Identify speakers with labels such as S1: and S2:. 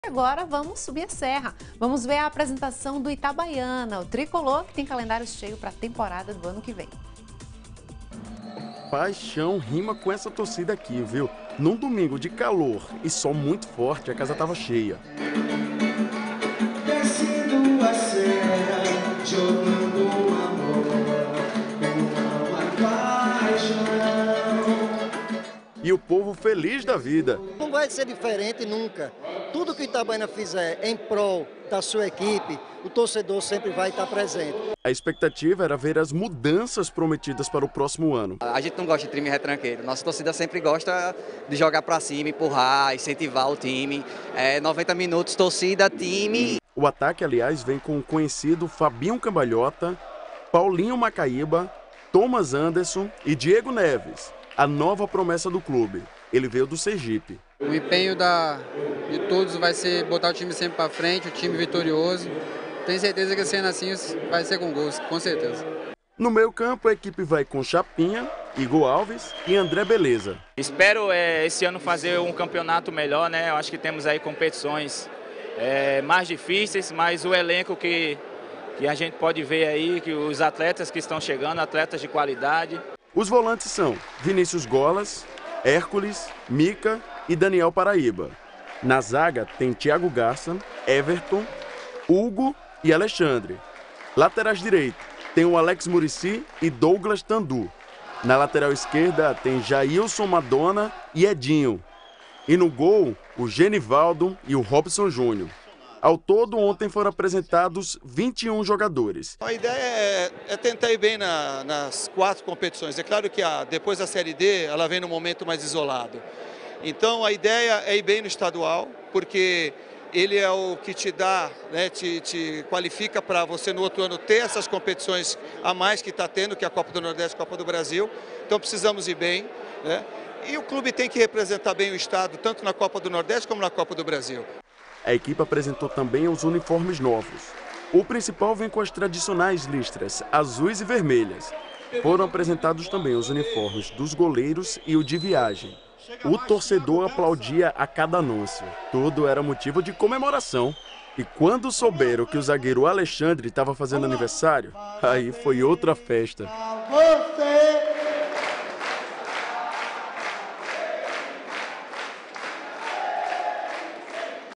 S1: Agora vamos subir a serra. Vamos ver a apresentação do Itabaiana, o tricolor que tem calendário cheio para a temporada do ano que vem.
S2: Paixão rima com essa torcida aqui, viu? Num domingo de calor e sol muito forte, a casa estava cheia.
S3: Descendo a serra, jogando amor, uma paixão.
S2: E o povo feliz da vida.
S4: Não vai ser diferente nunca. Tudo que o Itabaiana fizer em prol da sua equipe, o torcedor sempre vai estar presente.
S2: A expectativa era ver as mudanças prometidas para o próximo ano.
S5: A gente não gosta de time retranqueiro. Nossa torcida sempre gosta de jogar para cima, empurrar, incentivar o time. 90 minutos, torcida, time.
S2: O ataque, aliás, vem com o conhecido Fabinho Cambalhota, Paulinho Macaíba, Thomas Anderson e Diego Neves, a nova promessa do clube. Ele veio do Sergipe.
S6: O empenho de todos vai ser botar o time sempre para frente, o time vitorioso. Tenho certeza que sendo assim vai ser com gols, com certeza.
S2: No meio-campo, a equipe vai com Chapinha, Igor Alves e André Beleza.
S7: Espero esse ano fazer um campeonato melhor, né? Eu acho que temos aí competições mais difíceis, mas o elenco que a gente pode ver aí, que os atletas que estão chegando, atletas de qualidade.
S2: Os volantes são Vinícius Golas, Hércules, Mica e Daniel Paraíba. Na zaga tem Thiago Garça, Everton, Hugo e Alexandre. Laterais direito tem o Alex Muricy e Douglas Tandu. Na lateral esquerda tem Jailson Madonna e Edinho. E no gol, o Genivaldo e o Robson Júnior. Ao todo, ontem foram apresentados 21 jogadores.
S8: A ideia é tentar ir bem nas 4 competições. É claro que depois da Série D, ela vem num momento mais isolado. Então, a ideia é ir bem no estadual, porque ele é o que te dá, né, te qualifica para você no outro ano ter essas competições a mais que está tendo, que é a Copa do Nordeste e a Copa do Brasil. Então, precisamos ir bem, né? E o clube tem que representar bem o estado, tanto na Copa do Nordeste como na Copa do Brasil.
S2: A equipe apresentou também os uniformes novos. O principal vem com as tradicionais listras azuis e vermelhas. Foram apresentados também os uniformes dos goleiros e o de viagem. O torcedor aplaudia a cada anúncio. Tudo era motivo de comemoração. E quando souberam que o zagueiro Alexandre estava fazendo aniversário, aí foi outra festa.